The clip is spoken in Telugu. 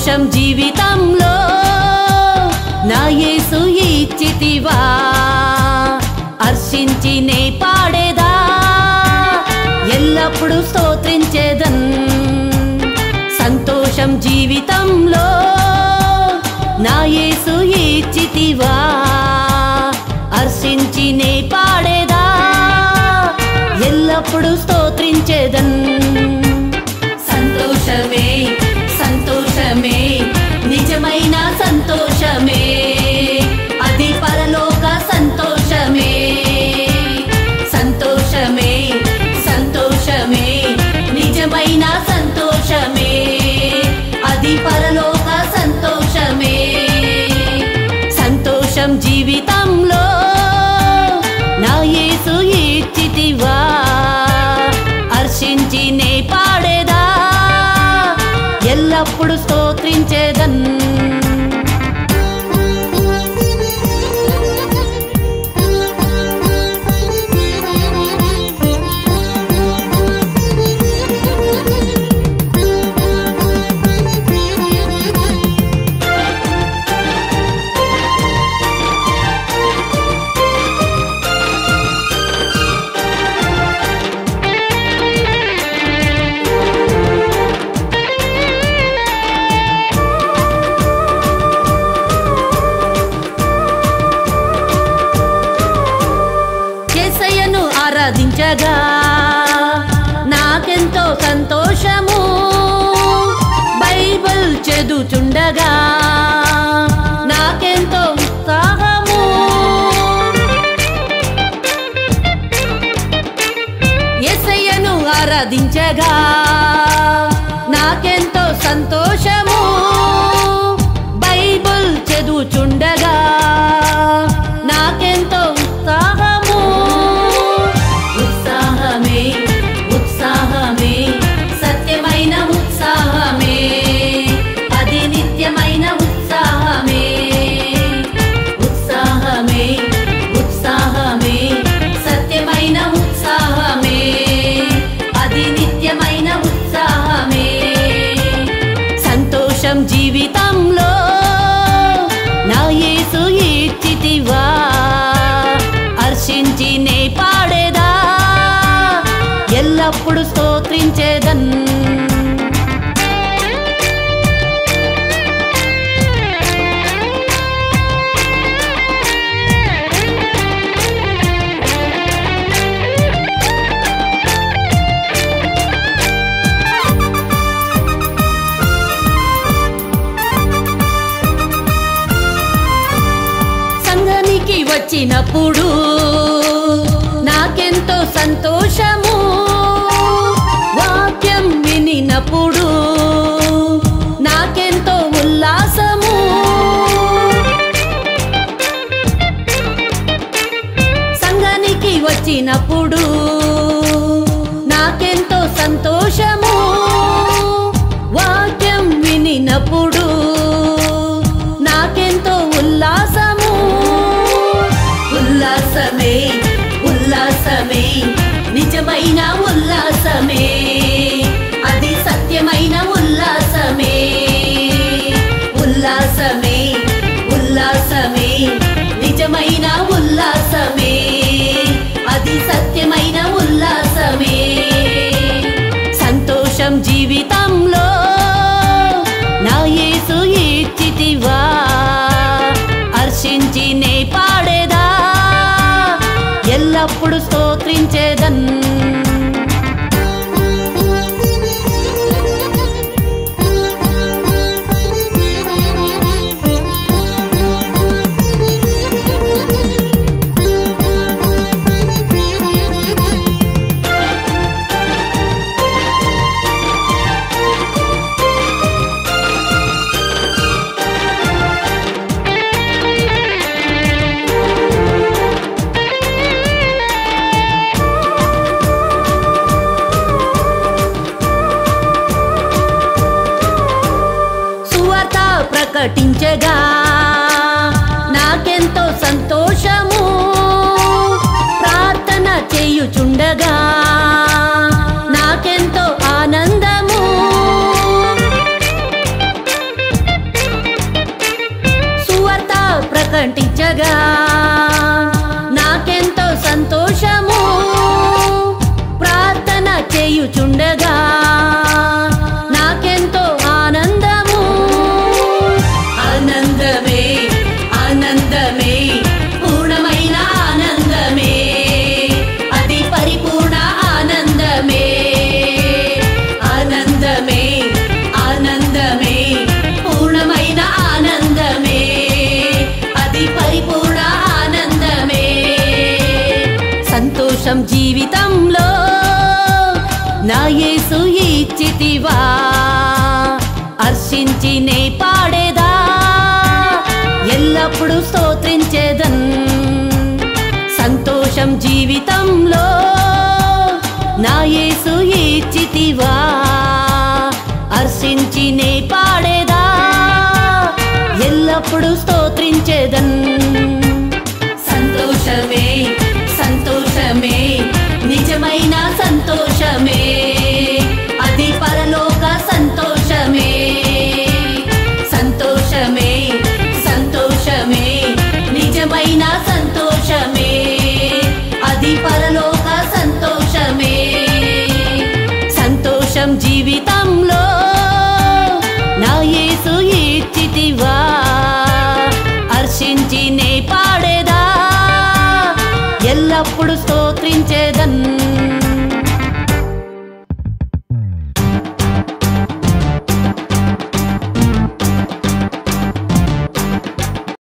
సంతోషం జీవితంలో నా యేసు ఇచ్చితివా హర్షించి నే పాడేదా ఎల్లప్పుడూ స్తోత్రించేదన్ సంతోషం జీవితంలో నా యేసు ఇచ్చితివా హర్షించి నే పాడేదా ఎల్లప్పుడూ స్తోత్రించేదన్ సంతోషమే సంతోషమే నిజమైన సంతోషమే అది పరలోక సంతోషమే సంతోషమే సంతోషమే నిజమైన సంతోషమే అది పరలోక సంతోషమే సంతోషం జీవితంలో నా యేసు ఇచ్చితివా హర్షించి నే పాడేదా ఎల్లప్పుడు స్తోత్రించేదన్ ఆరాధించగా నాకెంతో సంతోషము బైబిల్ చదువుచుండగా నాకెంతో ఉత్సాహము యేసయ్యను ఆరాధించగా నాకెంతో సంతోషము బైబిల్ చదువుచుండగా నాకెంతో ఉత్సాహము ఉత్సాహమే ఉత్సాహమే సత్యమైన ఉత్సాహమే అది నిత్యమైన ఉత్సాహమే ఉత్సాహమే ఉత్సాహమే సత్యమైన ఉత్సాహమే అది నిత్యమైన ఉత్సాహమే సంతోషం జీవితంలో నా యేసు ఇచ్చితివా హర్షించి నే పాడేదా ఎల్లప్పుడు స్తోత్రించేదన్ సంఘానికి వచ్చినప్పుడు నాకెంతో సంతోషము వాక్యం వినినప్పుడు నాకెంతో ఉల్లాసము సంఘానికి వచ్చినప్పుడు నాకెంతో సంతోషము వాక్యం వినినప్పుడు నాకెంతో ఉల్లాసము ఉల్లాసమే ఉల్లాసమే నిజమైన ఉల్లాసమే అది సత్యమైన ఉల్లాసమే ఉల్లాసమే ఉల్లాసమే నిజమైన ఉల్లాసమే అది సత్యమైన ఉల్లాసమే సంతోషం జీవితంలో నా యేసు ఇచ్చితివా హర్షించి నే పాడేదా ఎల్లప్పుడు స్తోత్రించేదన్ ప్రకటించగా నాకెంతో సంతోషము ప్రార్థన చేయుచుండగా నాకెంతో ఆనందము సంతోషం జీవితంలో నా యేసు ఇచ్చితివా హర్షించి నే పాడేదా ఎల్లప్పుడూ స్తోత్రించేదన్ సంతోషం జీవితంలో నా యేసు ఇచ్చితివా హర్షించి నే పాడేదా ఎల్లప్పుడూ స్తోత్రించేదన్ సంతోషమే సంతోషమే నిజమైన సంతోషమే అది పరలోక సంతోషమే సంతోషమే సంతోషమే నిజమైన సంతోషమే అది పరలోక సంతోషమే సంతోషం జీవితంలో నా యేసు ఇచ్చితివా